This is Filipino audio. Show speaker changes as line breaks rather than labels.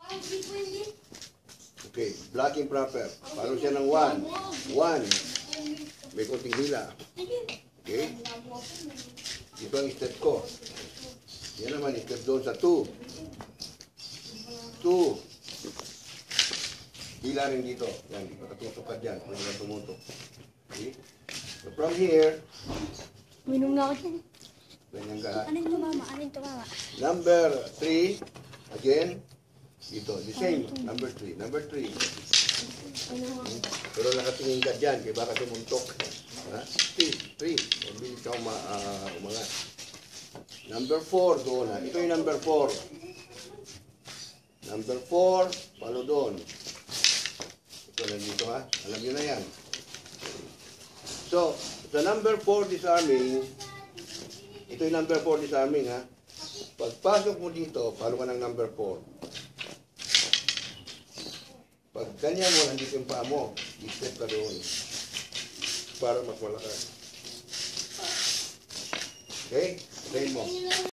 Okay, blocking proper. Palo siya ng 1. 1. May konting hila. Okay? Ito ang step ko. Yan naman, step doon sa 2. 2. Hila rin dito. Yan, makatutok ka dyan. Pwede na tumutok. Okay? So from here,
Minum na ako dyan.
ganyan ka.
Ano yung tumama? Ano yung tumama?
Number 3, again, dito, the same. Number 3. Number 3. Pero nakatingin ka dyan, kaya baka tumuntok. Ha? 3. Mabilis ka umangat. Number 4, doon ha. Ito yung number 4. Number 4, palo doon. Ito na dito ha. Alam nyo na yan. So, sa number 4 disarming, ito yung number 4 disarming ha. Pagpasok mo dito, palo ka ng number 4. Pag ganyan mo, nandito yung paa mo, i-step ka doon. Para mas malakas. Okay? Try mo.